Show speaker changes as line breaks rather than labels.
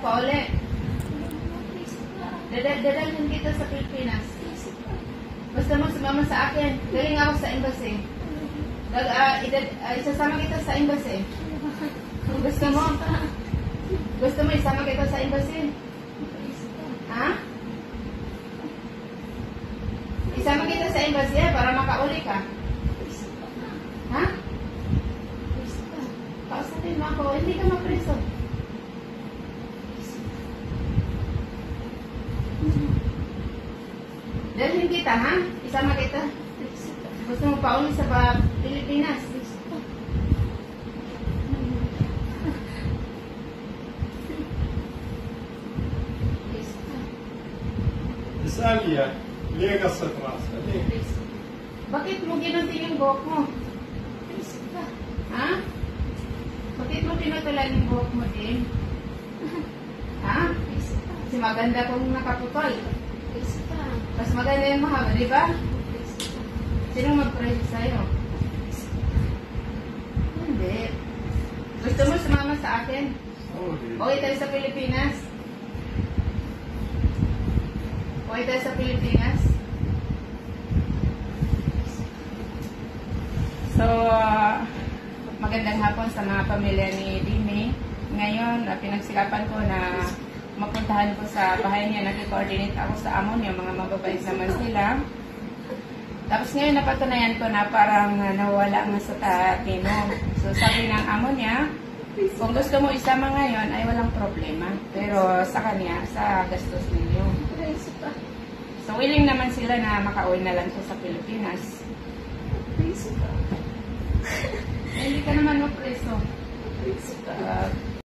pa uli. Dadalhin kita sa Pilipinas. Basta mo sumama sa akin. Galing ako sa embassy. Isasama kita sa embassy. Kung gusto mo isama kita sa embassy? Ha? Isama kita sa embassy para makauli ka. Ha? Kausapin mo ako, hindi ka mapreso. Dalhin kita, ha? Isama kita. Gusto mo pauli sa Pilipinas?
Isalia, lega sa atrás.
Bakit mo ginunting yung buhok mo? Ha? Bakit mo pinutulan yung buhok mo din? Ha? Kasi maganda kung nakaputol. Mas maganda yung mahaba, di ba? Sino mag-price sa'yo? Hindi. Gusto mo sumama sa akin? Okay tayo sa Pilipinas? Okay tayo sa Pilipinas? So, magandang hapon sa mga pamilya ni Dimi. Ngayon, pinagsikapan ko na mapuntahan ko sa bahay niya. Nag-coordinate ako sa amo niya. Mga mababait naman sila. Tapos ngayon napatunayan ko na parang nawala nga sa tatino. So sabi ng amo niya, kung gusto mo isama ngayon ay walang problema. Pero sa kanya, sa gastos ninyo. So willing naman sila na makauwi na lang siya sa Pilipinas. Hindi ka naman mapreso.